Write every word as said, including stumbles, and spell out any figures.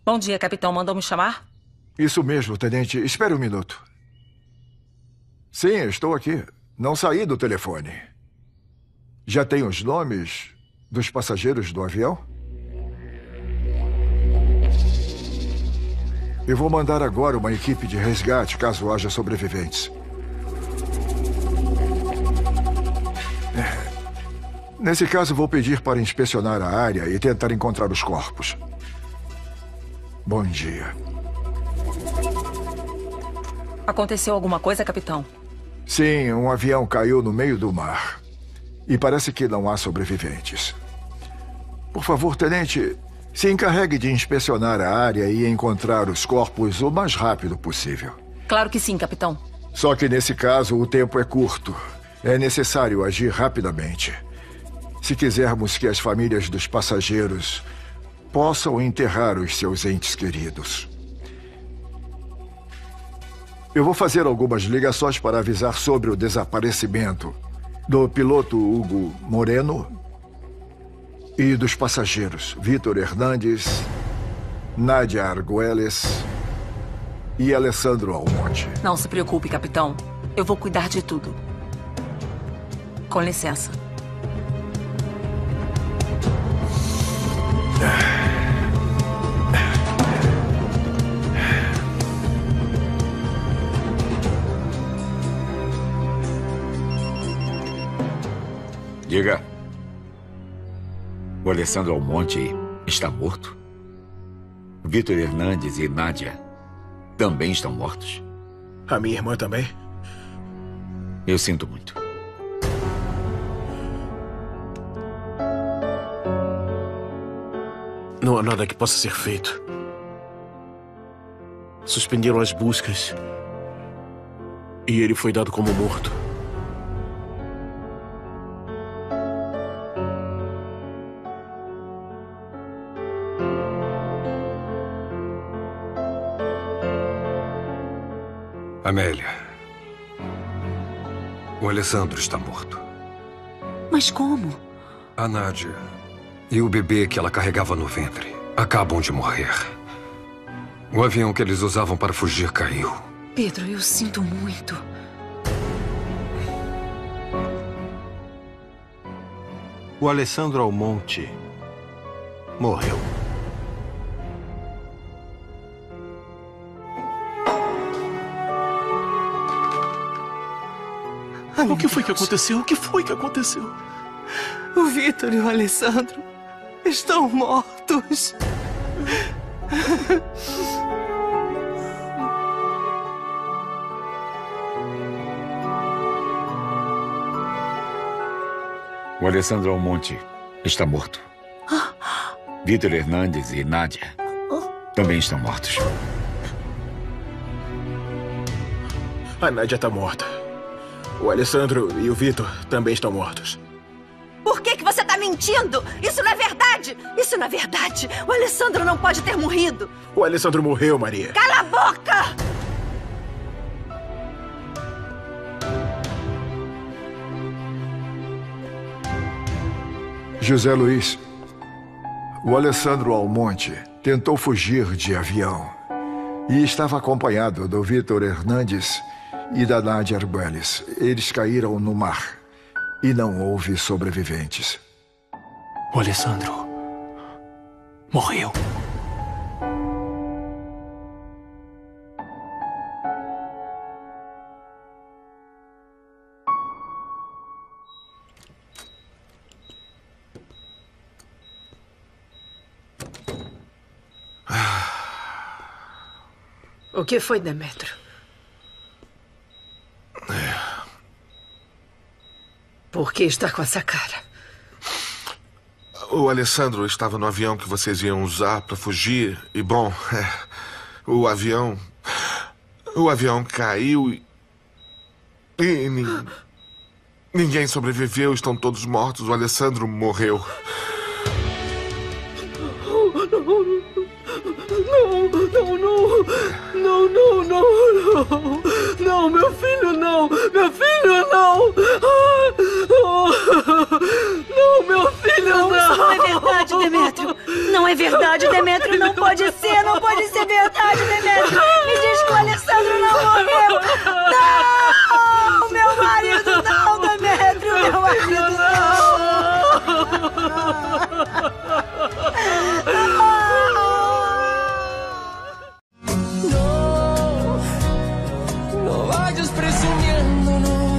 Bom dia, capitão. Mandou me chamar? Isso mesmo, tenente. Espere um minuto. Sim, estou aqui. Não saí do telefone. Já tem os nomes dos passageiros do avião? Eu vou mandar agora uma equipe de resgate, caso haja sobreviventes. É. Nesse caso, vou pedir para inspecionar a área e tentar encontrar os corpos. Bom dia. Aconteceu alguma coisa, capitão? Sim, um avião caiu no meio do mar. E parece que não há sobreviventes. Por favor, tenente, se encarregue de inspecionar a área e encontrar os corpos o mais rápido possível. Claro que sim, capitão. Só que nesse caso, o tempo é curto. É necessário agir rapidamente. Se quisermos que as famílias dos passageiros possam enterrar os seus entes queridos. Eu vou fazer algumas ligações para avisar sobre o desaparecimento do piloto Hugo Moreno e dos passageiros Vitor Hernandes, Nádia Arguelles e Alessandro Almonte. Não se preocupe, capitão. Eu vou cuidar de tudo. Com licença. Diga. O Alessandro Almonte está morto? Vitor Hernandes e Nádia também estão mortos? A minha irmã também? Eu sinto muito. Não há nada que possa ser feito. Suspenderam as buscas. E ele foi dado como morto. Amélia, o Alessandro está morto. Mas como? A Nádia e o bebê que ela carregava no ventre acabam de morrer. O avião que eles usavam para fugir caiu. Pedro, eu sinto muito. O Alessandro Almonte morreu. Ai, o que foi Deus. que aconteceu? O que foi que aconteceu? O Vitor e o Alessandro estão mortos. O Alessandro Almonte está morto. Vitor Hernandes e Nádia também estão mortos. A Nádia está morta. O Alessandro e o Vitor também estão mortos. Por que que você está mentindo? Isso não é verdade! Isso não é verdade! O Alessandro não pode ter morrido! O Alessandro morreu, Maria. Cala a boca! José Luiz, o Alessandro Almonte tentou fugir de avião e estava acompanhado do Vitor Hernandes e da Nádia Arguelles. Eles caíram no mar e não houve sobreviventes. O Alessandro morreu. O que foi, Demétrio? Por que está com essa cara? O Alessandro estava no avião que vocês iam usar para fugir. E, bom, é, o avião... O avião caiu e... e nin- ninguém sobreviveu, estão todos mortos. O Alessandro morreu. Não, não, não, não, não, não, não, não, meu filho não, meu filho não, ah, oh, não, meu filho não. Não, isso não é verdade, Demétrio, não é verdade, Demétrio. Não pode ser, não pode ser verdade, Demétrio. Me diz que o Alessandro não morreu. Não! Meu marido não, Demétrio. Meu marido No, no vayas presumiendo, no.